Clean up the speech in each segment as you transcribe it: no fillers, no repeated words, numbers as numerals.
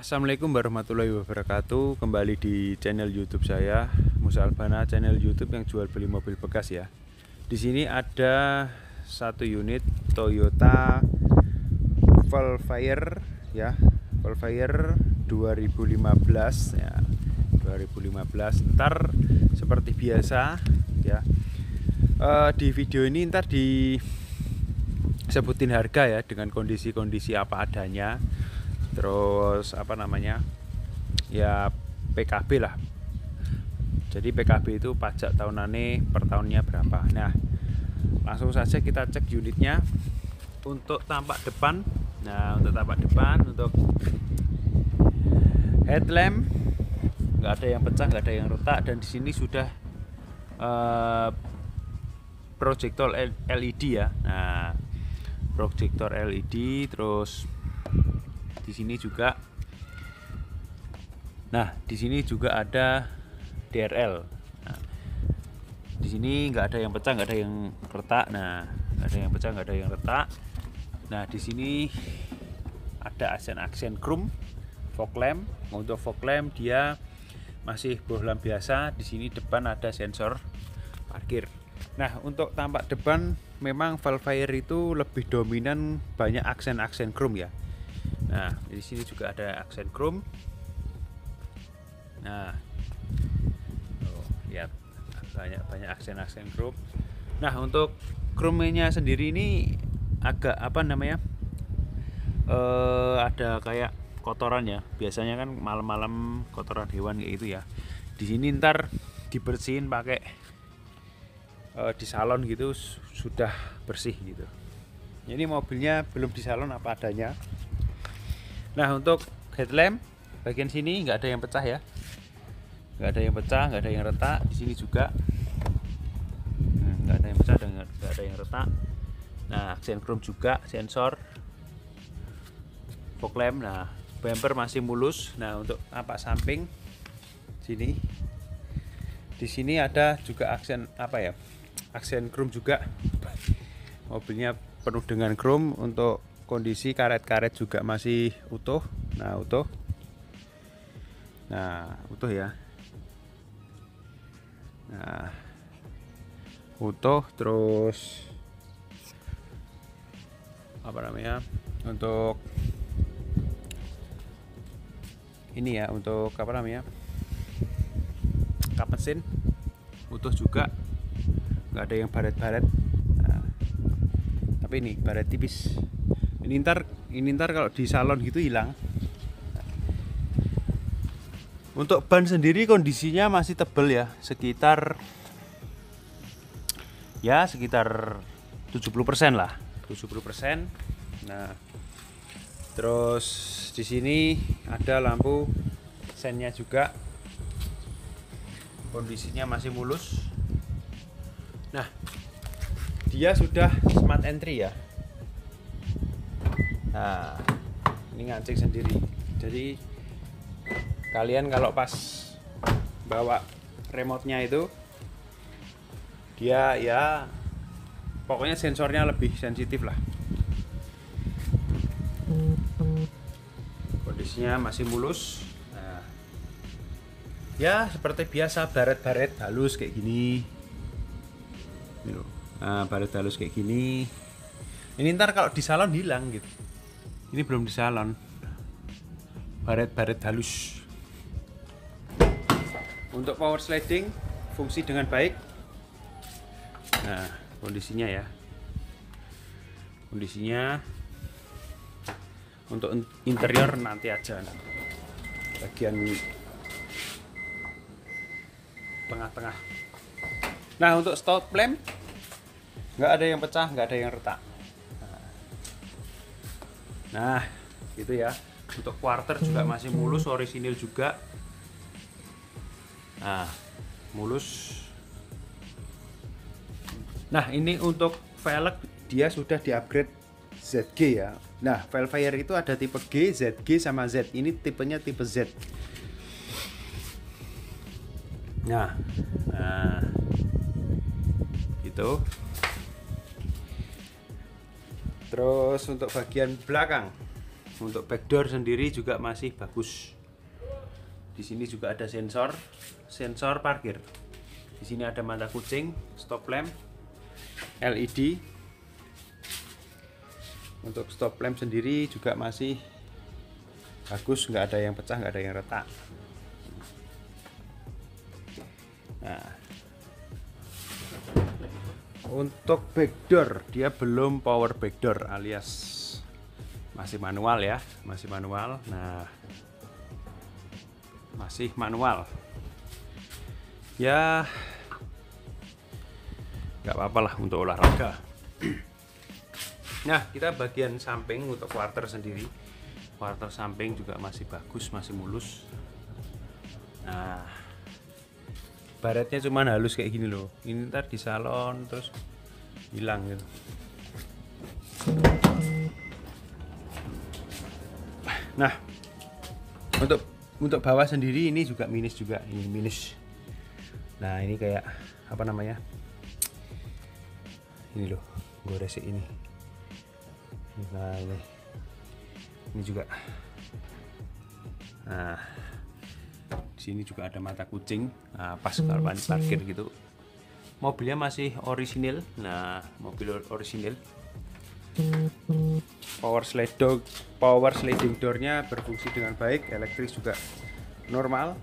Assalamualaikum warahmatullahi wabarakatuh. Kembali di channel YouTube saya, Musa Albana, channel YouTube yang jual beli mobil bekas ya. Di sini ada satu unit Toyota Velfire ya, Velfire 2015 ya. 2015. Ntar seperti biasa ya. Di video ini ntar disebutin harga ya dengan kondisi-kondisi apa adanya. Terus apa namanya ya, PKB lah. Jadi PKB itu pajak tahunannya per tahunnya berapa. Nah, langsung saja kita cek unitnya. Untuk tampak depan, nah untuk tampak depan, untuk headlamp nggak ada yang pecah, nggak ada yang retak, dan di sini sudah proyektor LED ya. Nah, proyektor LED. Terus di sini juga, nah di sini juga ada DRL. Nah, di sini nggak ada yang pecah, nggak ada yang retak. Nah, nggak ada yang pecah, nggak ada yang retak. Nah, di sini ada aksen chrome fog lamp. Untuk fog lamp dia masih bohlam biasa. Di sini depan ada sensor parkir. Nah, untuk tampak depan memang Velfire itu lebih dominan banyak aksen chrome ya. Nah, di sini juga ada aksen chrome. Nah, lihat banyak aksen chrome. Nah, untuk chrome-nya sendiri ini agak apa namanya? Ada kayak kotoran ya. Biasanya kan malam-malam kotoran hewan kayak gitu ya. Di sini ntar dibersihin pakai di salon gitu, sudah bersih gitu. Ini mobilnya belum di salon apa adanya. Nah, untuk headlamp bagian sini nggak ada yang pecah ya, nggak ada yang pecah, nggak ada yang retak. Di sini juga nggak ada yang pecah dan nggak ada yang retak. Nah, aksen chrome juga, sensor, fog lamp. Nah, bumper masih mulus. Nah, untuk tampak samping sini, di sini ada juga aksen apa ya, aksen chrome juga. Mobilnya penuh dengan chrome. Untuk kondisi karet-karet juga masih utuh. Nah, utuh ya. Nah, utuh. Terus apa namanya, untuk ini ya, untuk apa namanya, kap mesin utuh juga, nggak ada yang baret-baret. Nah, tapi ini baret tipis. Ini ntar kalau di salon gitu hilang. Untuk ban sendiri kondisinya masih tebal ya, sekitar 70% lah, 70%. Nah, terus di sini ada lampu sennya juga, kondisinya masih mulus. Nah, dia sudah smart entry ya. Nah, ini ngancing sendiri. Jadi kalian kalau pas bawa remote-nya itu, dia ya pokoknya sensornya lebih sensitif lah. Kondisinya masih mulus. Nah, ya seperti biasa, baret-baret halus kayak gini. Nah, baret halus kayak gini. Ini ntar kalau di salon hilang gitu. Ini belum di salon. Baret-baret halus. Untuk power sliding fungsi dengan baik. Nah, kondisinya ya. Kondisinya untuk interior nanti aja. Bagian tengah-tengah. Nah, untuk stop lamp nggak ada yang pecah, nggak ada yang retak. Nah, gitu ya. Untuk quarter juga masih mulus, orisinil juga. Nah, mulus. Nah, ini untuk velg dia sudah di-upgrade ZG ya. Nah, Velfire itu ada tipe G, ZG sama Z. Ini tipenya tipe Z. Nah, gitu. Terus untuk bagian belakang, Untuk backdoor sendiri juga masih bagus. Di sini juga ada sensor parkir. Di sini ada mata kucing, stop lamp, LED. Untuk stop lamp sendiri juga masih bagus, nggak ada yang pecah, nggak ada yang retak. Nah, untuk backdoor dia belum power backdoor, alias masih manual ya, masih manual. Nah, masih manual ya, nggak apa-apa lah untuk olahraga. Nah, kita bagian samping untuk quarter sendiri, quarter samping juga masih bagus, masih mulus. Nah, baretnya cuman halus kayak gini loh, ini ntar di salon terus hilang gitu. Nah, untuk bawah sendiri ini juga minus juga, ini minus. Nah, ini kayak apa namanya, ini loh, goresik ini. Nah, ini juga. Nah, di sini juga ada mata kucing. Nah, pas kalau parkir gitu. Mobilnya masih orisinil. Nah, mobil orisinil. Power sliding doornya berfungsi dengan baik, elektris juga normal.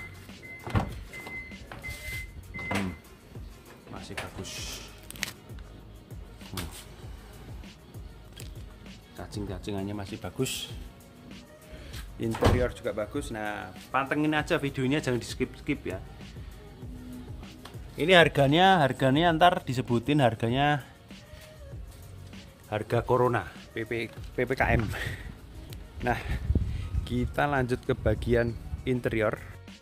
Masih bagus. Cacing-cacingannya masih bagus. Interior juga bagus. Nah, pantengin aja videonya, jangan di skip ya. Ini harganya ntar disebutin harganya, harga Corona PPKM. Nah, kita lanjut ke bagian interior.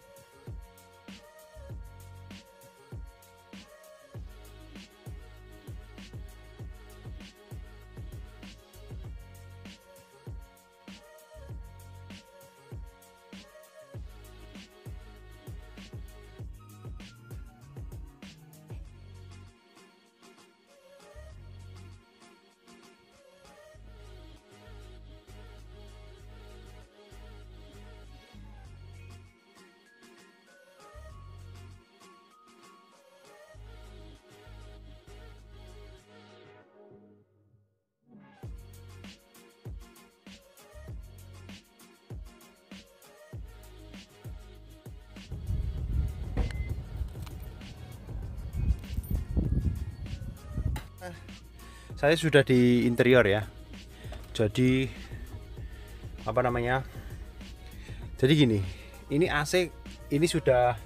Saya sudah di interior ya. Jadi apa namanya? Jadi gini, ini AC ini sudah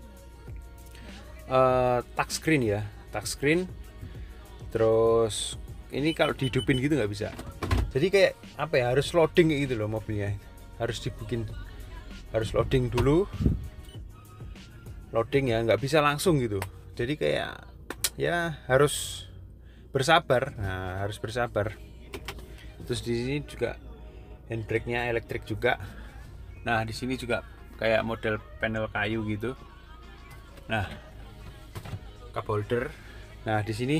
touchscreen ya, touchscreen. Terus ini kalau dihidupin gitu nggak bisa. Jadi kayak apa ya? Harus loading kayak gitu loh mobilnya. Harus dibikin, harus loading dulu. Loading ya, nggak bisa langsung gitu. Jadi kayak ya harus bersabar. Nah, harus bersabar. Terus di sini juga handbrake-nya elektrik juga. Nah, di sini juga kayak model panel kayu gitu. Nah, cup holder. Nah, di sini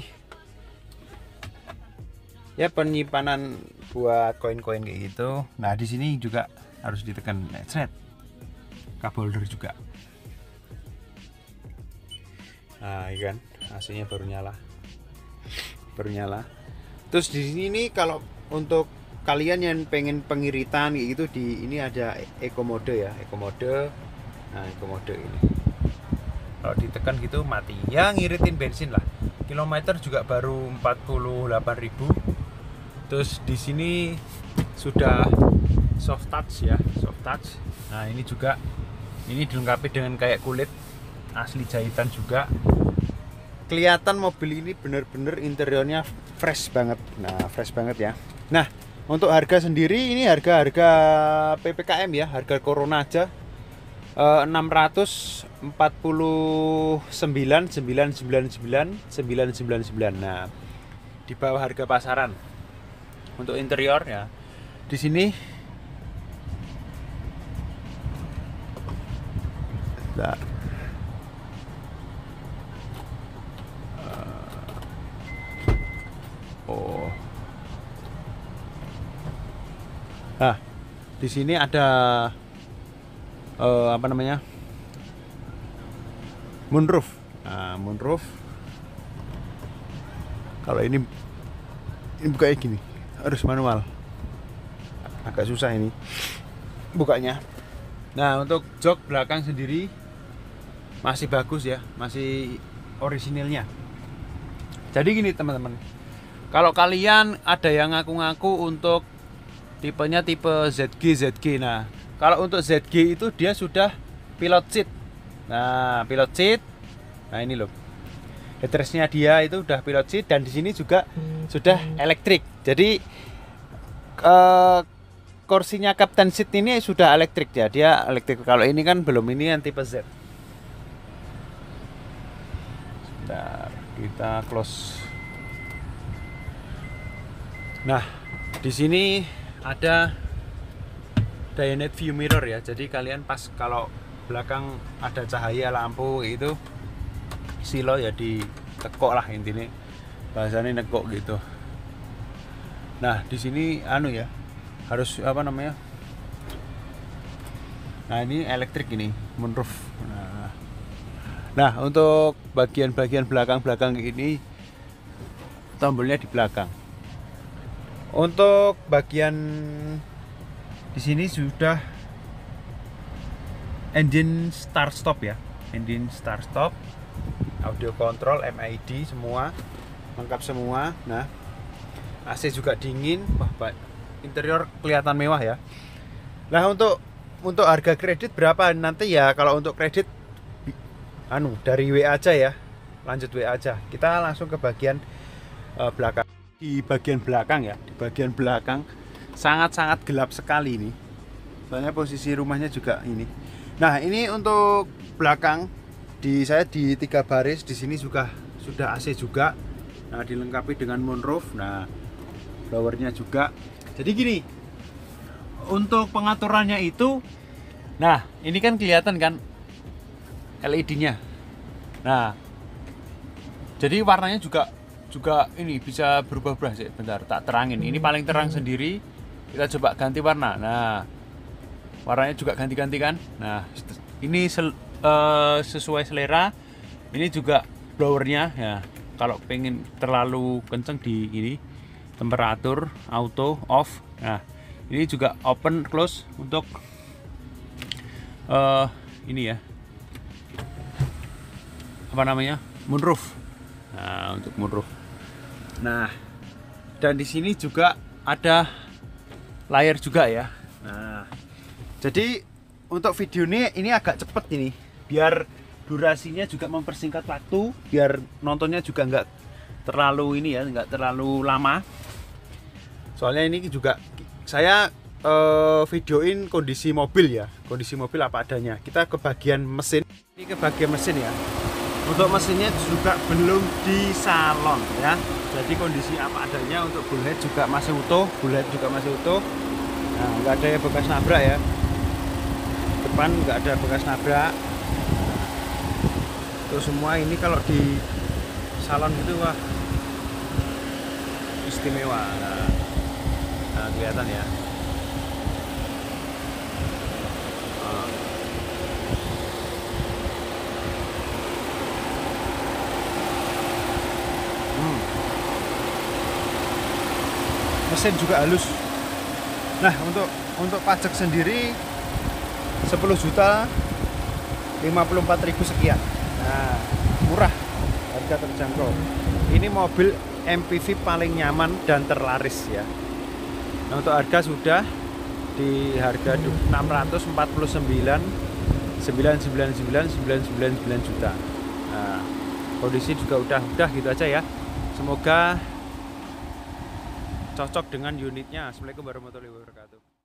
ya penyimpanan buat koin-koin kayak gitu. Nah, di sini juga harus ditekan set. Cup holder juga. Nah, iya kan, AC-nya baru nyala. Terus di sini kalau untuk kalian yang pengen pengiritan gitu, di ini ada eco mode ya, eco mode. Nah, eco mode ini kalau ditekan gitu mati ya, ngiritin bensin lah. Kilometer juga baru 48.000. Terus di sini sudah soft touch ya, soft touch. Nah, ini juga ini dilengkapi dengan kayak kulit asli jahitan juga. Kelihatan mobil ini bener-bener interiornya fresh banget. Nah, fresh banget ya. Nah, untuk harga sendiri ini harga PPKM ya, harga Corona aja 649.999.999. Nah, di bawah harga pasaran. Untuk interior ya, di sini nah, nah, di sini ada apa namanya, moonroof. Nah, moonroof kalau ini bukanya gini, harus manual, agak susah ini bukanya. Nah, untuk jok belakang sendiri masih bagus ya, masih orisinilnya. Jadi gini teman-teman, kalau kalian ada yang ngaku-ngaku untuk tipenya tipe ZG. Nah, kalau untuk ZG itu dia sudah pilot seat. Nah, pilot seat. Nah, ini loh. Headrestnya dia itu udah pilot seat, dan di sini juga sudah elektrik. Jadi kursinya captain seat ini sudah elektrik ya, dia elektrik. Kalau ini kan belum, ini yang tipe Z. Sebentar, kita close. Nah, di sini ada Dynamic View Mirror ya. Jadi kalian pas kalau belakang ada cahaya lampu itu silo ya, ditekuk lah intinya, bahasanya nekuk gitu. Nah, di sini anu ya, harus apa namanya? Nah, ini elektrik ini, moonroof. Nah, untuk bagian-bagian belakang ini tombolnya di belakang. Untuk bagian di sini sudah engine start stop ya, engine start stop, audio control, MID semua lengkap semua. Nah, AC juga dingin. Wah, interior kelihatan mewah ya. Nah, untuk harga kredit berapa nanti ya? Kalau untuk kredit dari WA aja ya, lanjut WA aja. Kita langsung ke bagian belakang. Di bagian belakang ya, di bagian belakang sangat-sangat gelap sekali ini. Soalnya posisi rumahnya juga ini. Nah, ini untuk belakang saya di 3 baris. Di sini juga sudah AC juga. Nah, dilengkapi dengan moonroof. Nah, blowernya juga. Jadi gini, untuk pengaturannya itu, nah ini kan kelihatan kan LED-nya. Nah, jadi warnanya juga ini bisa berubah-ubah sih. Bentar, tak terangin. Ini paling terang sendiri. Kita coba ganti warna. Nah, warnanya juga ganti-ganti kan. Nah, ini sesuai selera. Ini juga blowernya ya. Kalau pengen terlalu kenceng di ini, temperatur auto off. Nah, ini juga open close untuk ini ya, apa namanya, moonroof. Nah, untuk moonroof. Nah, dan di sini juga ada layar juga ya. Nah, jadi untuk video ini agak cepet ini, biar durasinya juga mempersingkat waktu, biar nontonnya juga nggak terlalu ini ya, nggak terlalu lama. Soalnya ini juga saya videoin kondisi mobil ya, kondisi mobil apa adanya. Kita ke bagian mesin. Ini ke bagian mesin ya. Untuk mesinnya juga belum di salon ya. Jadi kondisi apa adanya. Untuk bullhead juga masih utuh, Nah, nggak ada yang bekas nabrak ya. Depan nggak ada bekas nabrak. Itu semua ini kalau di salon gitu, wah, istimewa. Nah, kelihatan ya. Mesin juga halus. Nah, untuk pajak sendiri 10.054.000 sekian. Nah, murah, harga terjangkau. Ini mobil MPV paling nyaman dan terlaris ya. Nah, untuk harga sudah di harga 649.999.999 juta. Nah, kondisi juga udah gitu aja ya. Semoga cocok dengan unitnya. Assalamualaikum warahmatullahi wabarakatuh.